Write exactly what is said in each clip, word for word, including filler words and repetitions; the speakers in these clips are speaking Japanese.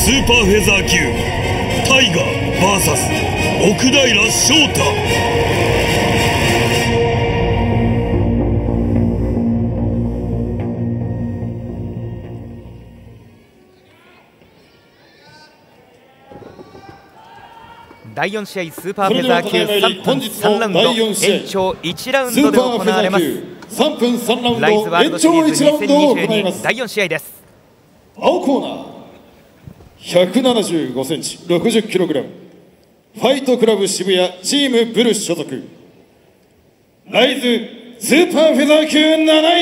スーパーフェザー級タイガ ブイエス 奥平翔太。 だいよん試合スーパーフェザー級さんぷんさんラウンド延長いちラウンドで行われます。 さんぷんさんラウンドライズワールドシリーズにせんにじゅうにだいよん試合です。 青コーナーひゃくななじゅうごセンチ ろくじゅっキログラム、ファイトクラブ渋谷チームブル所属、ライズスーパーフェザー級なない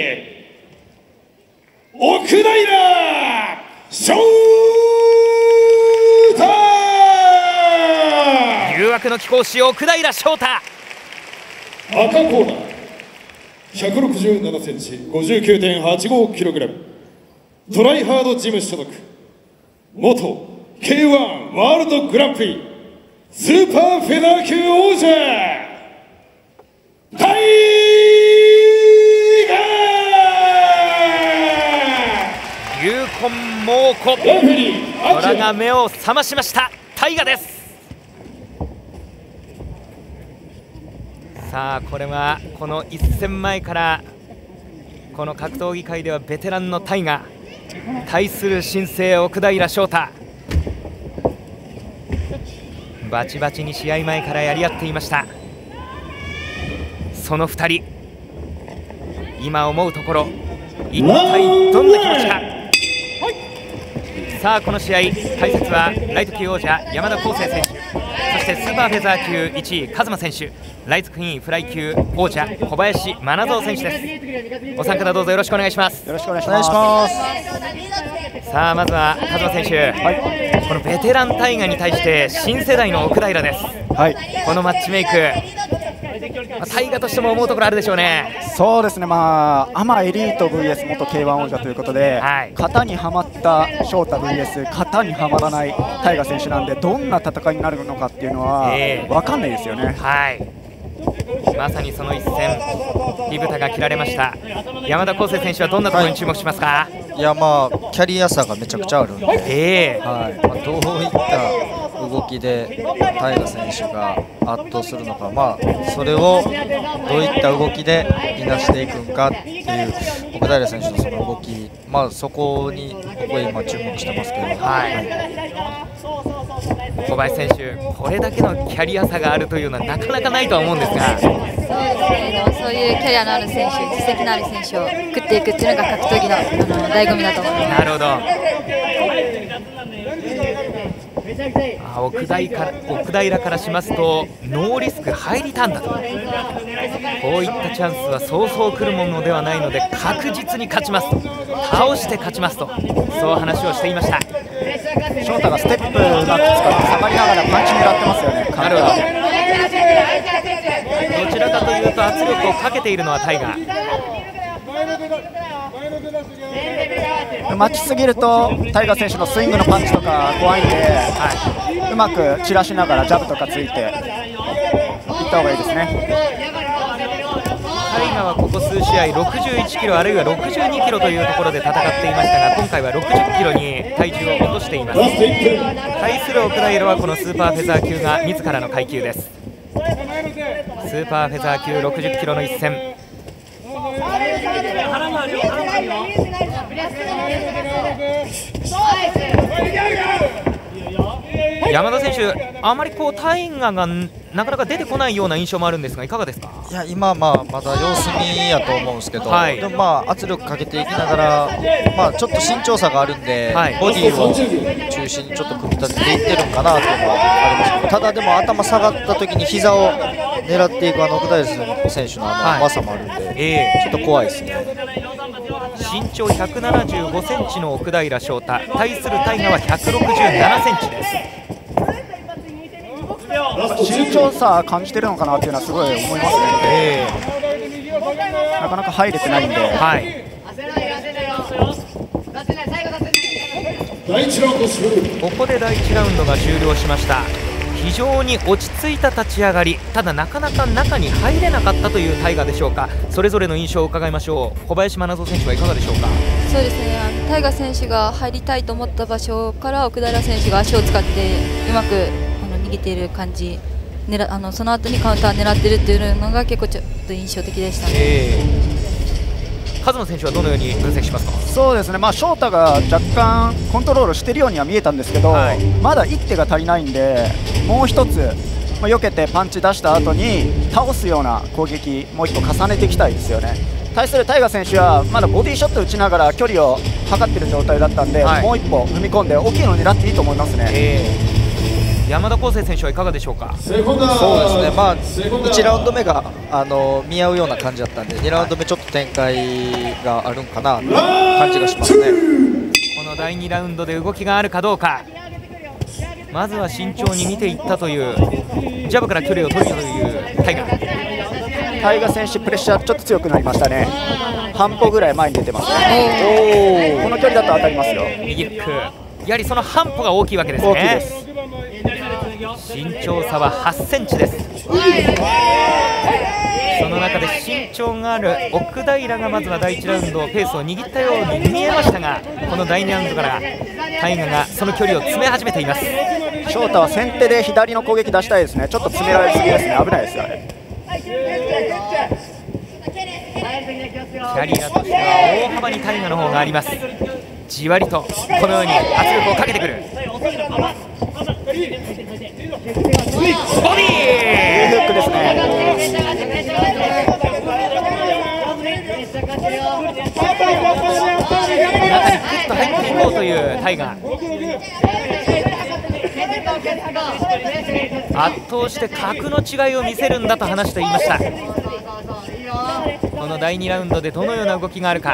奥平翔太。 誘惑の貴公子奥平翔太。 赤コーナーひゃくろくじゅうななセンチ ごじゅうきゅうてんはちごキログラム、トライハードジム所属、元 ケーワン ワールドグランプリスーパーフェザー級王者タイガー。龍魂猛虎、虎が目を覚ましました。タイガです。さあこれはこの一戦前からこの格闘技界ではベテランのタイガ対する新星奥平翔太、バチバチに試合前からやり合っていました。そのふたり今思うところ一体どんな気持ちか。さあこの試合解説はライト級王者山田康生選手、そしてスーパーフェザー級いちいカズマ選手、ライズクイーンフライ級王者小林真蔵選手です。お三方どうぞよろしくお願いします。 よろしくお願いします。 さあまずはカズマ選手、はい、このベテランタイガに対して新世代の奥平です。はい、このマッチメイク、まあ、タイガとしても思うところあるでしょうね。 そうですね、まあ、アマエリート ブイエス 元 ケーワン 王者ということで、はい、型にはまった翔太 ブイエス 型にはまらないタイガ選手なんで、どんな戦いになるのかっていうのは分かんないですよね。 はい、まさにその一戦火蓋が切られました。山田康生選手はどんなところに注目しますか。はい、 いやまあキャリア差がめちゃくちゃあるんで、 えーはいまあ、どういった動きでタイガ選手が圧倒するのか、まあ、それをどういった動きでいなしていくのかっていう奥平選手のその動き、まあ、そこに僕は今注目してますけど、はい、 小林選手、これだけのキャリア差があるというのはなかなかないとは思うんですが、 そうですね、でもそういうキャリアのある選手、実績のある選手を食っていくっていうのが格闘技の、あの醍醐味だと思います。 なるほど。あ奥平から奥平からしますとノーリスクハイリターンだと、こういったチャンスはそうそう来るものではないので確実に勝ちますと、倒して勝ちますと、そう話をしていました。 翔太がステップうまく使って下がりながらパンチ狙ってますよね。 なるほど。どちらかというと圧力をかけているのはタイガー。 待ちすぎるとタイガー選手のスイングのパンチとか怖いんで、はい、うまく散らしながらジャブとかついていった方がいいですね。 タイガーはここ数試合ろくじゅういちキロあるいはろくじゅうにキロというところで戦っていましたが、今回はろくじゅっキロに体重を落としています。対する奥平はこのスーパーフェザー級が自らの階級です。スーパーフェザー級ろくじゅっキロの一戦、山田選手、あまりこうタイガーがなかなか出てこないような印象もあるんですが、いかがですか。 いや今、まあ、まだ様子見やと思うんですけど、はい、でもまあ圧力かけていきながら、まあ、ちょっと身長差があるんで、はい、ボディを中心にちょっと組み立てていってるのかなというのはありますけど、ただでも頭下がった時に膝を狙っていくあの奥平選手のあの甘さもあるんで、はいえー、ちょっと怖いですね。 身長ひゃくななじゅうごセンチの奥平翔太、対するタイガはひゃくろくじゅうななセンチです。 身長差感じてるのかなっていうのはすごい思いますね。えー、なかなか入れてないんで、はい、 ここでだいいちラウンドが終了しました。 非常に落ち着いた立ち上がり、ただなかなか中に入れなかったというタイガでしょうか。それぞれの印象を伺いましょう。小林真奈選手はいかがでしょうか。 そうですね、あのタイガ選手が入りたいと思った場所から奥平選手が足を使ってうまくあの逃げている感じ、狙あのその後にカウンター狙っているというのが結構ちょっと印象的でしたね。えー、カズマ選手はどのように分析しますか。 そうですね、まあ、翔太が若干コントロールしているようには見えたんですけど、はい、まだ一手が足りないんで、もう一つ、まあ、避けてパンチ出した後に倒すような攻撃、もう一個重ねていきたいですよね。対するタイガ選手はまだボディショット打ちながら距離を測っている状態だったんで、はい、もう一歩踏み込んで大きいのを狙っていいと思いますね。えー、山田康生選手はいかがでしょうか。 そうですね、まあ、いちラウンド目があの見合うような感じだったんで、にラウンド目ちょっと展開があるんかなという感じがしますね。 このだいにラウンドで動きがあるかどうか、まずは慎重に見ていったという、ジャブから距離を取るというタイガ。 タイガ選手プレッシャーちょっと強くなりましたね。半歩ぐらい前に出てますね。おこの距離だと当たりますよ。 右フック、やはりその半歩が大きいわけですね。大きいです。身長差ははちセンチです。その中で身長がある奥平がまずはだいいちラウンドペースを握ったように見えましたが、このだいにラウンドからタイガがその距離を詰め始めています。 翔太は先手で左の攻撃出したいですね。ちょっと詰められすぎですね。危ないですよね。 キャリアとしては大幅にタイガの方があります。じわりとこのように圧力をかけてくる。ボディーフックですね。 中にグッと入っていこうというタイガ。圧倒して格の違いを見せるんだと話していました。このだいにラウンドでどのような動きがあるか。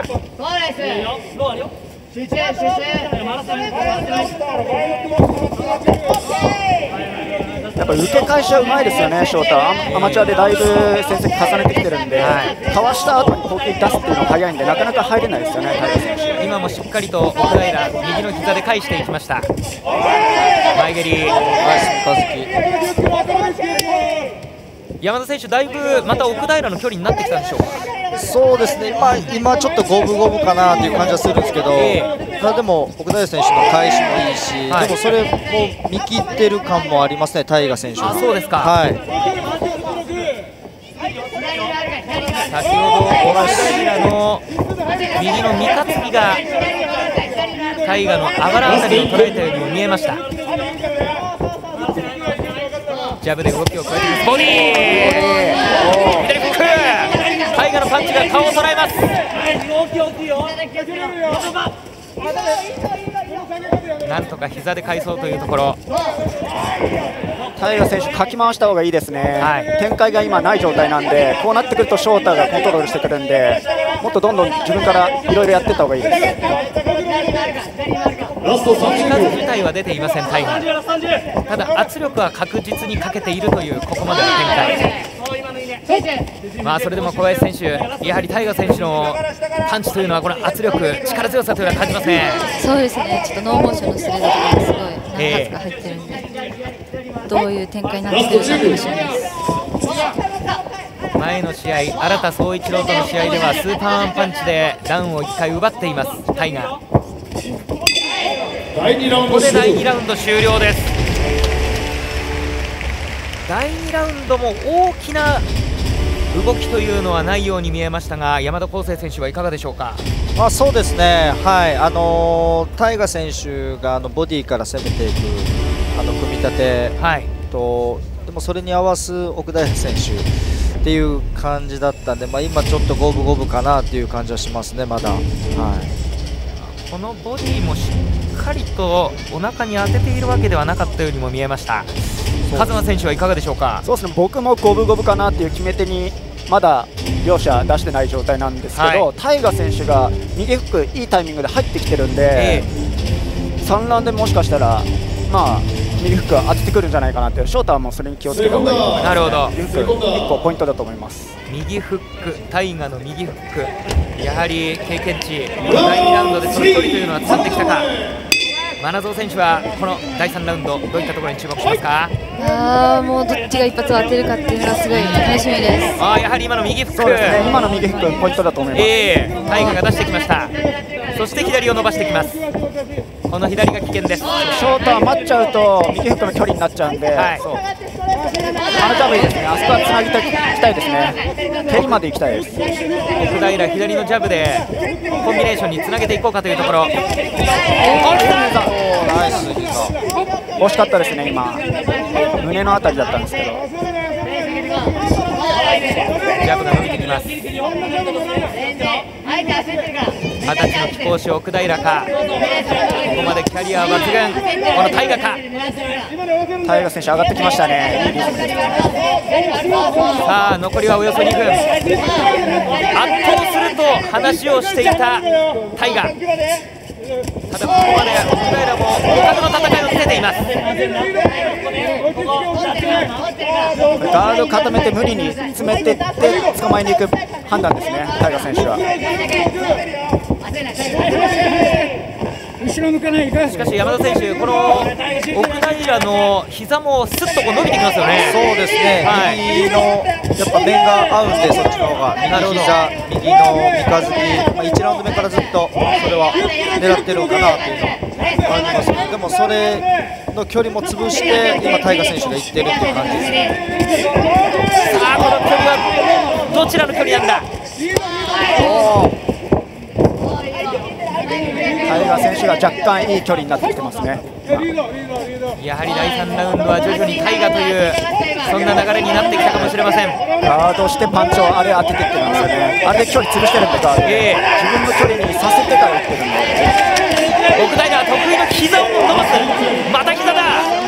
やっぱ受け返しはうまいですよね、翔太。アマチュアでだいぶ成績重ねてきてるんで、はい、かわした後に攻撃出すっていうのが早いんで、なかなか入れないですよね、タイガ選手。 今もしっかりと奥平、右の膝で返していきました。前蹴り、山田選手、だいぶまた奥平の距離になってきたんでしょうか。 そうですね、まあ、今ちょっと五分五分かなという感じはするんですけど、えー、でも奥平選手の返しもいいし、はい、でもそれも見切ってる感もありますね、タイガ選手は。 あ、そうですか。 はい、 先ほど奥平の右の三担ぎがタイガのあばらあたりを捉えたようにも見えました。ジャブで動きを加えています。ボディー、左フック、タイガのパンチが顔を捉えます。なんとか膝で返そうというところ。 タイガ選手、かき回した方がいいですね、はい、展開が今ない状態なんで、こうなってくると翔太がコントロールしてくるんで、もっとどんどん自分からいろいろやっていった方がいいです。 数自体は出ていません、タイガ。ただ圧力は確実にかけているというここまでの展開。まあそれでも小林選手、やはりタイガ選手のパンチというのは、この圧力、力強さというのは感じますね。 そうですね、ちょっとノーモーションのスレードとかもすごい何発か入ってるんで、えー、どういう展開になってくるか楽しみです。 前の試合、新田総一郎との試合ではスーパーワンパンチでダウンをいっかい奪っています、タイガ。ここでだいにラウンド終了です。だいにラウンドも大きな動きというのはないように見えましたが、山田康生選手はいかがでしょうか。 まあ、そうですね、はい、あのー、タイガ選手があのボディから攻めていくあの組み立てと、はい、でもそれに合わす奥平選手っていう感じだったんで、まあ、今ちょっと五分五分かなっていう感じはしますね、まだ。はい、 このボディもしっかりとお腹に当てているわけではなかったようにも見えました。カズマ選手はいかがでしょうか。 そうですね、僕も五分五分かなっていう決め手にまだ両者出してない状態なんですけど、はい、タイガ選手が右フックいいタイミングで入ってきてるんで、えー、さんラウンドでもしかしたらまあ右フックは当ててくるんじゃないかなって、翔太はもうそれに気をつけた方がいいと思います。 なるほど、 右フックいっこポイントだと思います。 右フック、タイガの右フック、やはり経験値、だいにラウンドでその距離というのは掴んできたか。 真蔵選手はこのだいさんラウンドどういったところに注目しますか？ あーもうどっちが一発を当てるかっていうのがすごい楽しみです。 あーやはり今の右フック、 そうですね、今の右フックポイントだと思います。 えー、タイガが出してきました。そして左を伸ばしてきます。この左が危険です。 ショートは待っちゃうと右フックの距離になっちゃうんで、はい、そうあのジャブいいですね。あそこはつなぎたいたいですね。蹴りまで行きたいです。 奥平左のジャブでコンビネーションにつなげていこうかというところ。 ナイス膝、 惜しかったですね。今胸のあたりだったんですけど、 ジャブが伸びてきます。二十歳の貴公子奥平か、ここまでキャリアは抜群、このタイガか。 タイガ選手上がってきましたね。いいリズムです。 さあ残りはおよそにふん。圧倒すると話をしていたタイガ。ただここまで奥平も互角の戦いを見せています。 ガード固めて無理に詰めていって捕まえに行く判断ですね、タイガ選手は。 しかし山田選手、この奥平の膝もすっとこう伸びてきますよね。 そうですね、はい、右のやっぱ面が合うんで、そっちの方が右膝、右の三日月、まあ、いちラウンド目からずっとそれは狙ってるのかなというのはありますけど、でもそれの距離も潰して今タイガ選手がいってるっていう感じですね。 さあこの距離はどちらの距離なんだ。 タイガ選手が若干いい距離になってきてますね。 やはりだいさんラウンドは徐々にタイガというそんな流れになってきたかもしれません。 ガードしてパンチをあれ当ててってるんですよね。あれで距離潰してるんで、ガード、えー、自分の距離にさせてから打ってるんで。 奥平得意の膝を伸ばす、また膝だ。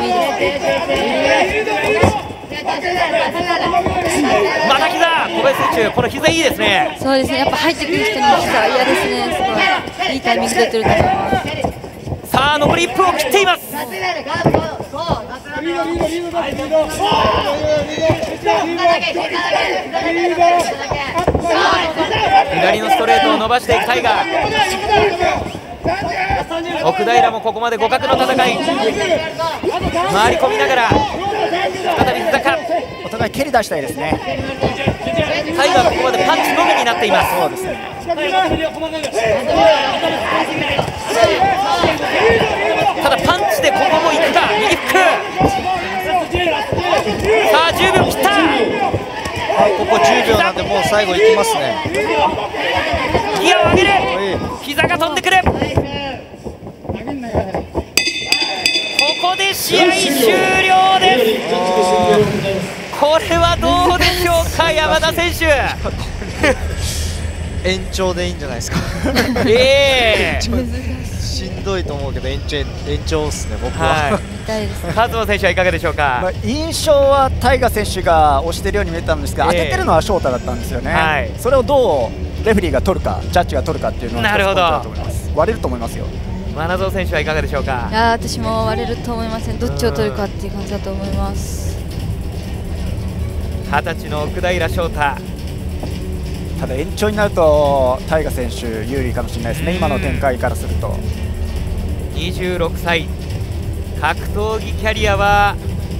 また膝、小林選手、この膝いいですね。 そうですね、やっぱ入ってくる人の膝は嫌ですね。すごいいいタイミングで出てると思います。 さあ残りいっぷんを切っています。左のストレートを伸ばしていくタイガー。奥平もここまで互角の戦い、回り込みながら再び膝か。 お互い蹴り出したいですね。 タイガーはここまでパンチのみになっています。 そうですね。 ただパンチでここもいくか。右フック。さあじゅうびょう切った。 ここじゅうびょうなんでもう最後いきますね。 ギアを上げる。膝が飛んでくる。ここで試合終了です。これはどうでしょうか、山田選手。 延長でいいんじゃないですか。 ええー、しんどいと思うけど延長延長っすね、僕は。はい、 勝間選手はいかがでしょうか。 まあ、印象はタイガ選手が押してるように見えたんですが、えー、当ててるのは翔太だったんですよね。はい、それをどうレフェリーが取るか、ジャッジが取るかっていうのはなるほど割れると思いますよ。 真蔵選手はいかがでしょうか。 いや私も割れると思いません。どっちを取るかっていう感じだと思います。 二十歳の奥平翔太。 ただ延長になるとタイガ選手有利かもしれないですね、今の展開からすると。 にじゅうろくさい、格闘技キャリアは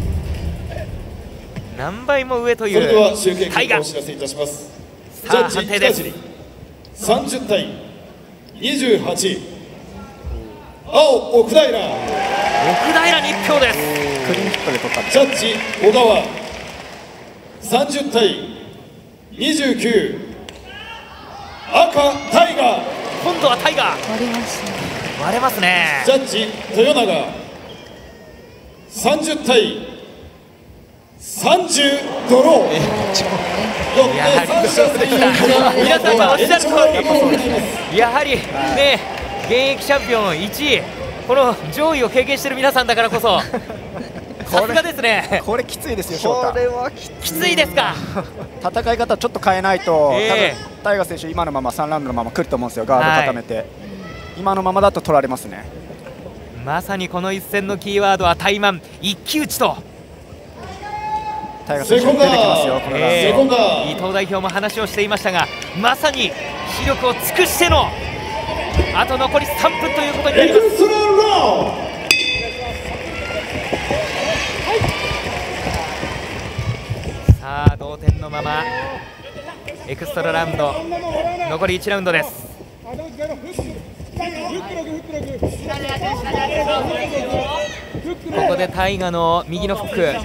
何倍も上というタイガ。 それでは集計結果をお知らせいたします。 さあ判定です。 さんじゅうたいにじゅうはち、青奥平。 奥平にいっぴょうです。 クリーンヒットで取ったんです。 ジャッジ小川さんじゅうたいにじゅうきゅう、赤タイガ。 今度はタイガ。 割れますね。 割れますね。 ジャッジ豊永さんじゅうたいさんじゅうドロー。 やはり皆さんがおっしゃる通り、やはりね、現役チャンピオンいちい、この上位を経験している皆さんだからこそさすがですね。 これきついですよ、翔太。 これはきついですか。 戦い方ちょっと変えないと、 えー、 多分タイガ選手今のままさんラウンドのまま来ると思うんですよ。ガード固めて、はい、今のままだと取られますね。 まさにこの一戦のキーワードはタイマン一騎打ちと。 タイガ選手出てきますよ、これ、 えー、伊藤代表も話をしていましたが、まさに視力を尽くしてのあと残りさんぷんということになります。さあ同点のままエクストララウンド残りいちラウンドです。ここでタイガの右のフック、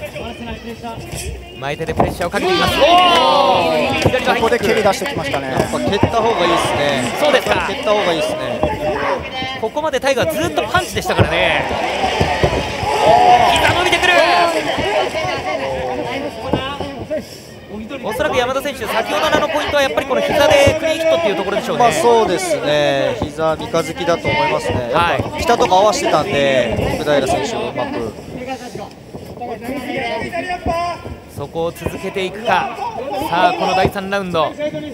前手でプレッシャーをかけています。左がここで蹴り出してきましたね。 やっぱ蹴った方がいいですね。 そうですか。 蹴った方がいいですね。 ここまでタイガずっとパンチでしたからね。膝伸びてくる。おそらく山田選手、先ほどのあのポイントはやっぱりこの膝でクリーンヒットっていうところでしょうね。 まあそうですね、膝三日月だと思いますね。やっぱ北とか合わせてたんで、奥平選手がうまくそこを続けていくか。さあこのだいさんラウンド、右フック、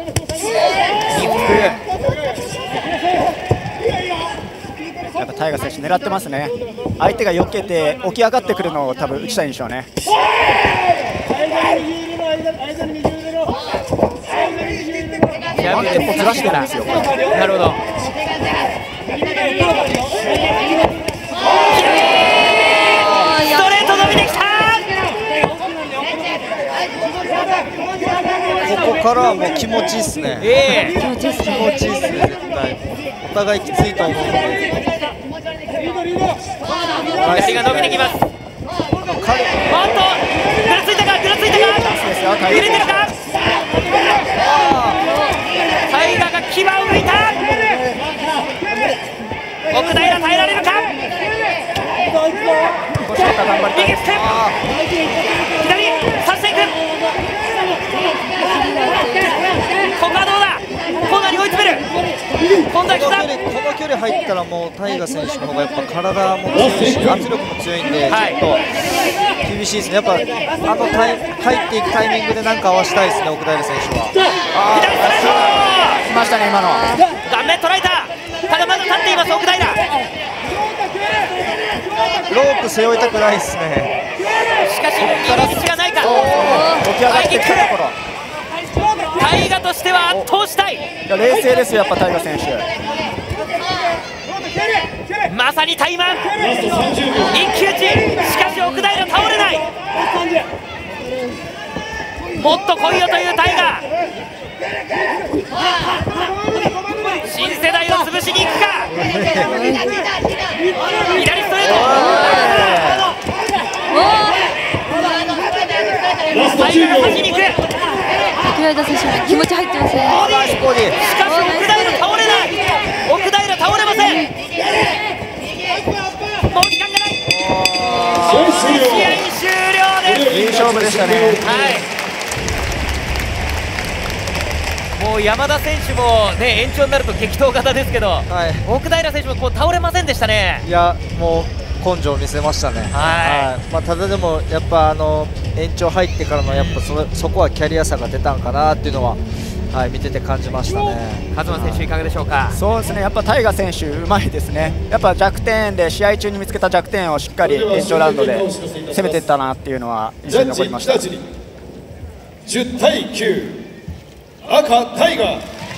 やっぱタイガ選手狙ってますね。相手が避けて起き上がってくるのを多分打ちたいんでしょうね。 ジャブでずらしてるんですよ。なるほど。ストレート伸びてきた。 ここからはもう気持ちいいっすね。 えー、 気持ちいいっす気持ちいいっすね。絶対お互いきついと思うので。 左が伸びてきます。おっと、ぐらついたか、ぐらついたか、揺れてるか。タイガが牙を抜いた。奥平耐えられるか。右ステップ、左差していく。ここはどうだ。コーナーに追い詰める。今度は膝。 この距離入ったらもうタイガ選手の方がやっぱ体も強いし圧力も強いんで、 はい、 ちょっと厳しいですね。やっぱあのタイ入っていくタイミングで何か合わせたいですね、奥平選手は。 左ストレート来ましたね今の。 顔面捉えた。ただまだ立っています奥平。 ロープ背負いたくないですね。 しかし入り口がないか。 起き上がってきたところ。 タイガとしては圧倒したい。 いや冷静ですよ、やっぱタイガ選手。 まさにタイマン一騎打ち。しかし奥平倒れない。もっと来いよというタイガ。新世代を潰しに行くか。左ストレート。タイガが先に行く。 奥平選手も気持ち入ってますね。 しかし奥平倒れない。奥平倒れません。もう時間がない。試合終了です。 いい勝負でしたね。 はい、もう山田選手も、ね、延長になると激闘型ですけど、はい、奥平選手もこう倒れませんでしたね。 いやもう根性を見せましたね。はい、まあ、ただでもやっぱあの延長入ってからのやっぱ そ, そこはキャリア差が出たんかなっていうのは、はい、見てて感じましたね。 和馬選手いかがでしょうか。 そうですね、やっぱタイガ選手うまいですね。やっぱ弱点で試合中に見つけた弱点をしっかり延長ラウンドで攻めていったなっていうのは印象に残りました。 じゅうたいきゅう赤タイガ。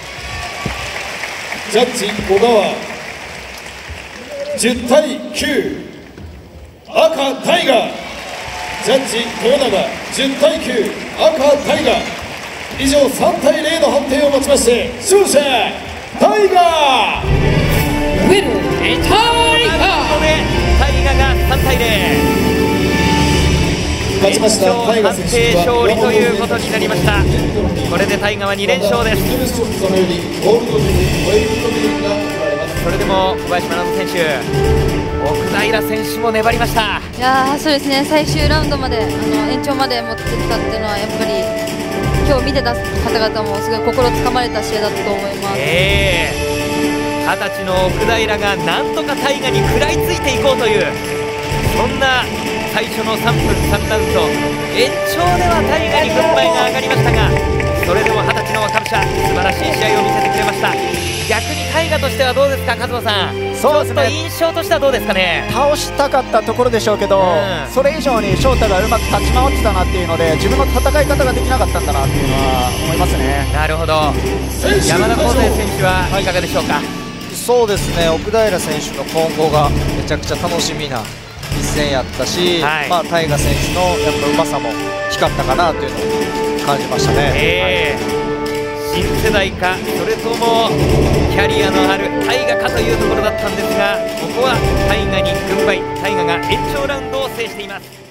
ジャッジ小川じゅうたいきゅう赤タイガ。ジャッジ豊永じゅうたいきゅう赤タイガ。以上さんたいゼロの判定をもちまして勝者タイガ。 ウィルタイガタイガがさんたいゼロ。 勝ちましたタイガ選手は勝利ということになりました。これでタイガはに連勝です。それでも小林学選手、奥平選手も粘りました。 いやーそうですね、最終ラウンドまであの延長まで持ってきたっていうのはやっぱり今日見てた方々もすごい心つかまれた試合だったと思います。 えー、はたちの奥平がなんとかタイガに食らいついていこうという、そんな最初のさんぷんさんラウンド、延長ではタイガに軍配が上がりましたが、それでもはたちの若武者素晴らしい試合を見せてくれました。逆にタイガとしてはどうですか、勝間さん。そうですね、印象としてはどうですかね。 倒したかったところでしょうけど、うん、それ以上に翔太がうまく立ち回ってたなっていうので、自分の戦い方ができなかったんだなっていうのは思いますね。 なるほど。山田康生選手はいかがでしょうか。 そうですね、奥平選手の今後がめちゃくちゃ楽しみな一戦やったし、はい、まあタイガ選手のやっぱうまさも光ったかなというのを感じましたね。 えーはい、新世代か、それともキャリアのあるタイガかというところだったんですが、ここはタイガに軍配、タイガが延長ラウンドを制しています。